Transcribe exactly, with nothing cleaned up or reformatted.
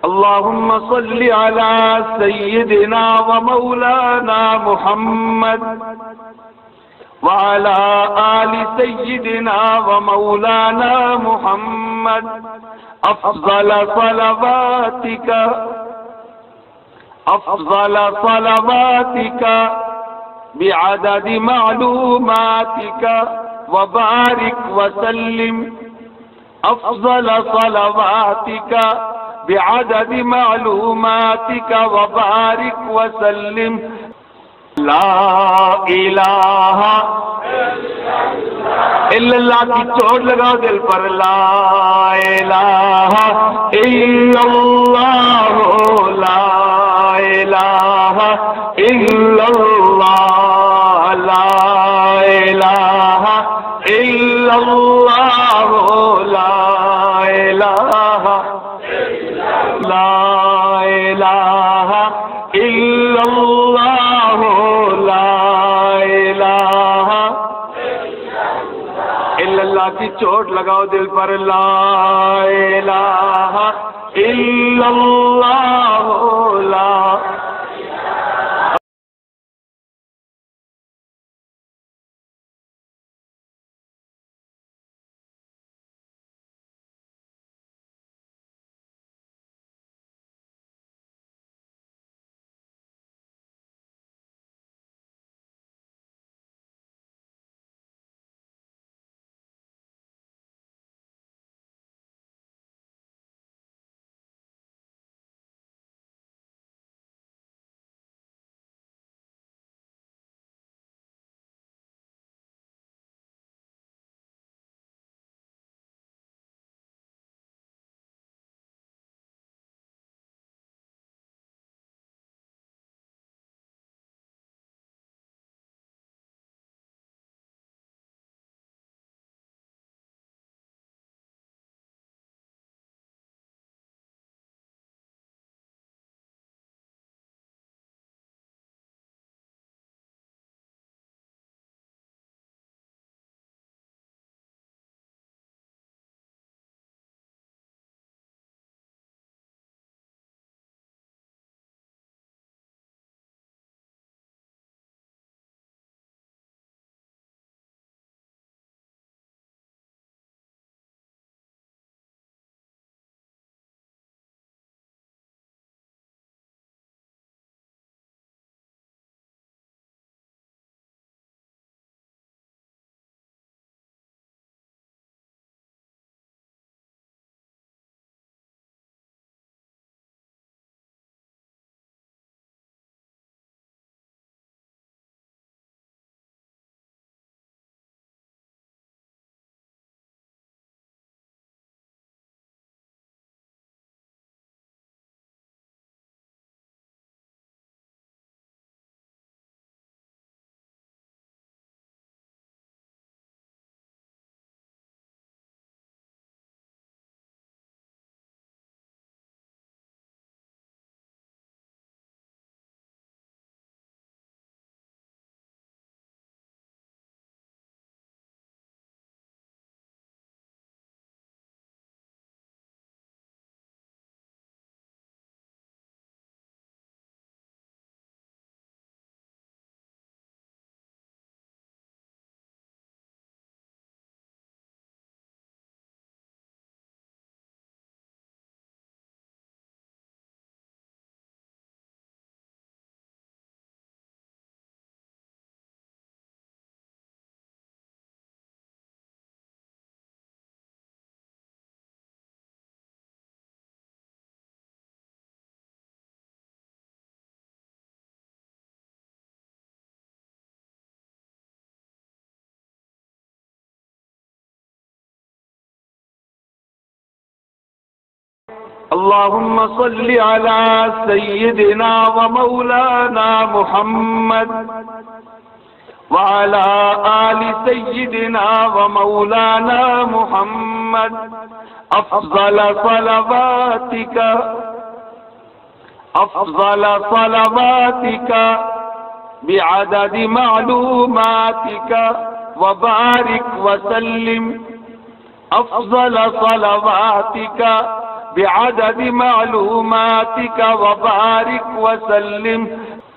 اللهم صل على سيدنا ومولانا محمد وعلى آل سيدنا ومولانا محمد أفضل صلواتك أفضل صلواتك بعدد معلوماتك وبارك وسلم أفضل صلواتك بعدد معلوماتك وبارك وسلم لا الہ الا اللہ کی چوٹ لگاؤ دل پر لا الہ الا اللہ لا الہ الا اللہ لا الہ الا اللہ لا الہ لا الہ الا اللہ لا الہ الا اللہ کی چوٹ لگاؤ دل پر لا الہ الا اللہ لا اللهم صل على سيدنا ومولانا محمد وعلى آل سيدنا ومولانا محمد أفضل صلواتك أفضل صلواتك بعدد معلوماتك وبارك وسلم أفضل صلواتك بعدد معلوماتك وبارك وسلم